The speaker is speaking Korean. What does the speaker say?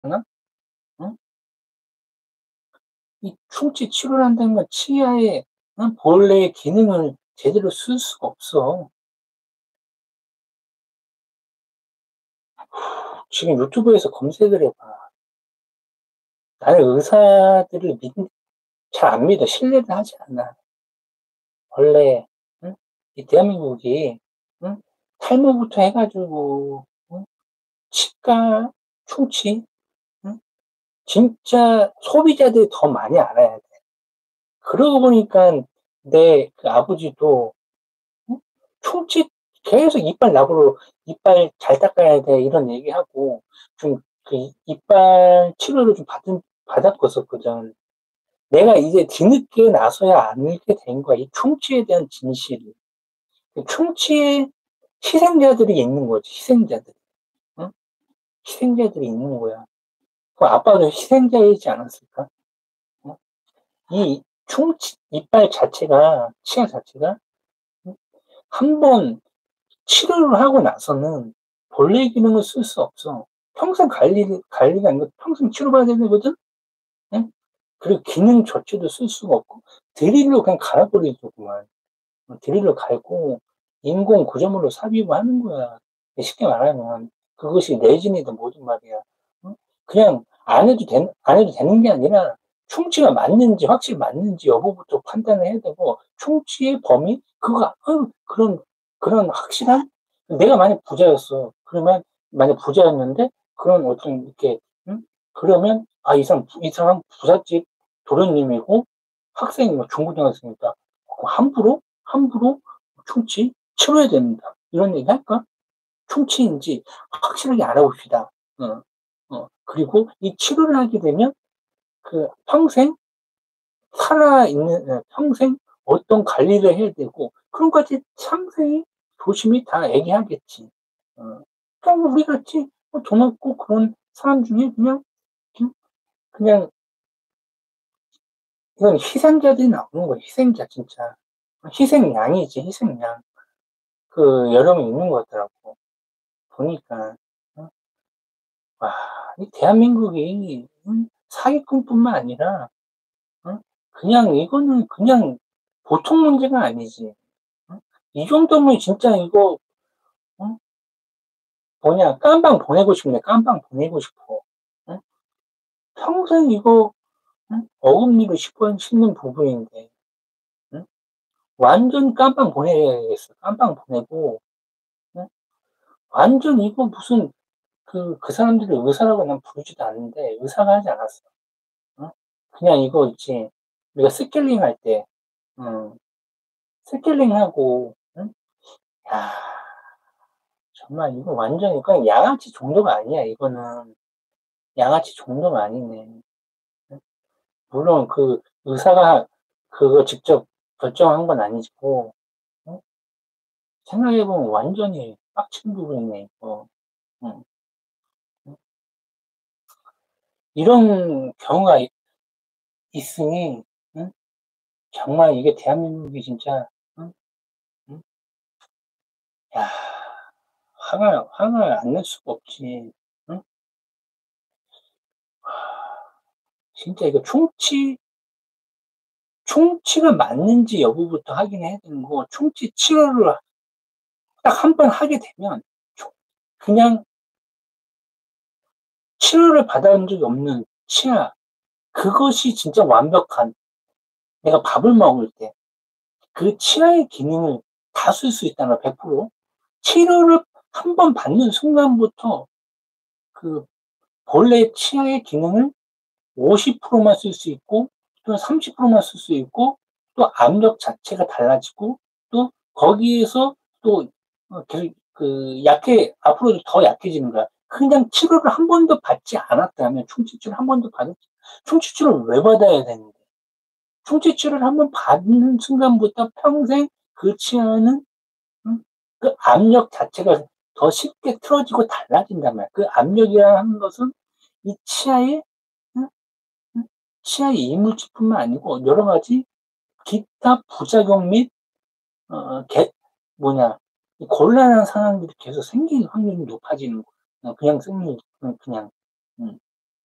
응? 이 충치 치료를 한다는 건 치아의 본래의 기능을 제대로 쓸 수가 없어. 지금 유튜브에서 검색을 해 봐. 나는 의사들을 믿 잘 안 믿어. 신뢰를 하지 않아. 원래 응? 이 대한민국이 응? 탈모부터 해 가지고 응? 치과, 충치 응? 진짜 소비자들이 더 많이 알아야 돼. 그러고 보니까 내 그 아버지도 응? 충치 계속 "이빨 나고로 이빨 잘 닦아야 돼." 이런 얘기하고 좀 그 이빨 치료를 좀 받았었거든. 내가 이제 뒤늦게 나서야 알게 된 거야, 이 충치에 대한 진실을. 그 충치의 희생자들이 있는 거지, 희생자들. 응? 희생자들이 있는 거야. 그 아빠도 희생자이지 않았을까? 어? 이 충치 이빨 자체가 치아 자체가 응? 한 번 치료를 하고 나서는 본래 기능을 쓸 수 없어. 평생 관리가 아니고 평생 치료받아야 되거든? 응? 그리고 기능 자체도 쓸 수가 없고 드릴로 그냥 갈아버리더구만. 드릴로 갈고 인공 구조물로 삽입하는 거야. 쉽게 말하면 그것이 레진이든 뭐든 말이야. 응? 그냥 안 해도 되는 게 아니라 충치가 맞는지 확실히 맞는지 여부부터 판단을 해야 되고 충치의 범위 그거 그런 확실한 내가 만약 부자였어. 그러면 만약 부자였는데 그런 어떤 이렇게 응? 그러면 이 사람 부잣집 도련님이고 학생이 뭐 중고등학생이니까 함부로 충치 치료해야 된다. 이런 얘기 할까? 충치인지 확실하게 알아봅시다. 어, 그리고 이 치료를 하게 되면 그 평생 어떤 관리를 해야 되고, 그런 것까지 상세히 조심히 다 얘기하겠지. 어, 그냥 우리 같이 돈 없고 그런 사람 중에 음, 그냥, 이건 희생자들이 나오는 거야, 희생자, 진짜. 희생양이지, 희생양. 여러 명 있는 것 같더라고. 보니까. 어, 와, 이 대한민국이, 사기꾼뿐만 아니라, 어, 그냥 이거는 그냥 보통 문제가 아니지. 어? 이 정도면 진짜 이거, 어? 깜방 보내고 싶네. 깜방 보내고 싶어. 어? 평생 이거, 어금니로 씹는 부분인데, 응? 완전 깜방 보내야겠어. 깜방 보내고, 응? 완전 이거 무슨, 그 사람들이 의사라고 난 부르지도 않는데, 의사가 하지 않았어. 어? 그냥 이거 있지. 우리가 스케일링 할 때, 음, 스케일링 하고, 응? 야, 정말 이거 완전 이건 양아치 정도가 아니야. 이거는 양아치 정도가 아니네. 응? 물론 그 의사가 그거 직접 결정한 건 아니고, 응? 생각해보면 완전히 빡친 부분이네. 이거. 응, 응? 이런 경우가 있으니, 응? 정말 이게 대한민국이 진짜, 응? 응? 야, 화가 안 날 수가 없지. 응? 진짜 이거 충치가 맞는지 여부부터 확인해야 되는 거, 충치 치료를 딱 한 번 하게 되면, 초- 그냥 치료를 받아본 적이 없는 치아, 그것이 진짜 완벽한, 내가 밥을 먹을 때, 그 치아의 기능을 다 쓸 수 있다는 거, 100%. 치료를 한 번 받는 순간부터, 그, 본래 치아의 기능을 50%만 쓸 수 있고, 또 30%만 쓸 수 있고, 또 압력 자체가 달라지고, 또 거기에서 또 계속 앞으로도 더 약해지는 거야. 그냥 치료를 한 번도 받지 않았다면, 충치치료를 한 번도 충치치료를 왜 받아야 되는데? 충치치료를 한 번 받는 순간부터 평생 그 치아는, 응? 그 압력 자체가 더 쉽게 틀어지고 달라진단 말이야. 그 압력이라는 것은 이 치아의 응? 응? 치아의 이물질뿐만 아니고 여러 가지 기타 부작용 및 어, 개, 뭐냐, 곤란한 상황들이 계속 생길 확률이 높아지는 거야. 그냥 생리, 그냥,